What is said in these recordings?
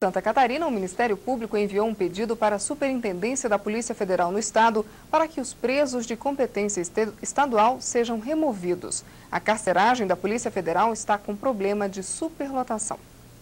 Santa Catarina, o Ministério Público enviou um pedido para a Superintendência da Polícia Federal no Estado para que os presos de competência estadual sejam removidos. A carceragem da Polícia Federal está com problema de superlotação.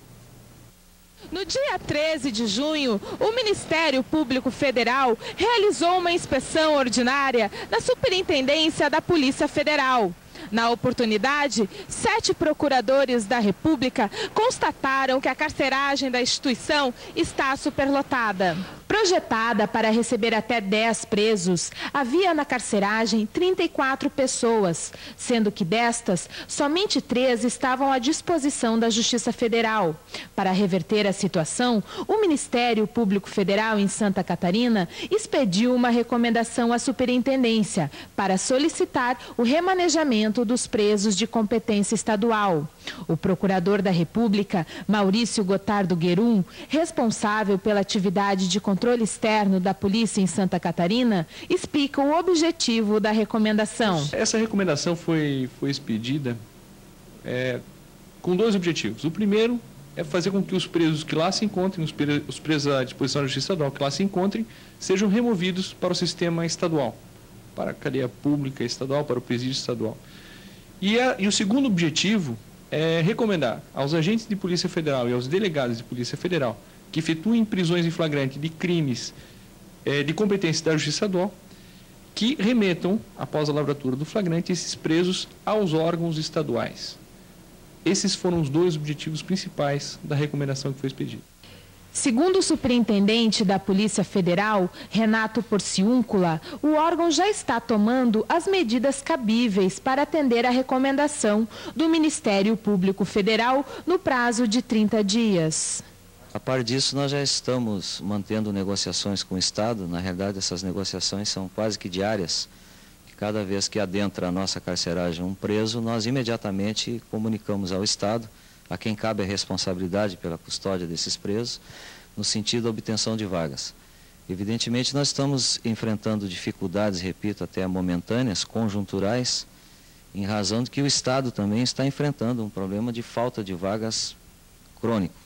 No dia 13 de junho, o Ministério Público Federal realizou uma inspeção ordinária na Superintendência da Polícia Federal. Na oportunidade, 7 procuradores da República constataram que a carceragem da instituição está superlotada. Projetada para receber até 10 presos, havia na carceragem 34 pessoas, sendo que destas, somente 3 estavam à disposição da Justiça Federal. Para reverter a situação, o Ministério Público Federal em Santa Catarina expediu uma recomendação à Superintendência para solicitar o remanejamento dos presos de competência estadual. O procurador da República, Maurício Gotardo Guerum, responsável pela atividade de controle externo da polícia em Santa Catarina, explica o objetivo da recomendação. Essa recomendação foi expedida com 2 objetivos. O primeiro é fazer com que os presos que lá se encontrem, os presos à disposição da Justiça Estadual que lá se encontrem, sejam removidos para o sistema estadual, para a cadeia pública estadual, para o presídio estadual. E o segundo objetivo é recomendar aos agentes de Polícia Federal e aos delegados de Polícia Federal que efetuem prisões em flagrante de crimes de competência da Justiça Estadual, que remetam, após a lavratura do flagrante, esses presos aos órgãos estaduais. Esses foram os 2 objetivos principais da recomendação que foi expedida. Segundo o superintendente da Polícia Federal, Renato Porciúncula, o órgão já está tomando as medidas cabíveis para atender a recomendação do Ministério Público Federal no prazo de 30 dias. A par disso, nós já estamos mantendo negociações com o Estado. Na realidade, essas negociações são quase que diárias. Cada vez que adentra a nossa carceragem um preso, nós imediatamente comunicamos ao Estado, a quem cabe a responsabilidade pela custódia desses presos, no sentido da obtenção de vagas. Evidentemente, nós estamos enfrentando dificuldades, repito, até momentâneas, conjunturais, em razão de que o Estado também está enfrentando um problema de falta de vagas crônico.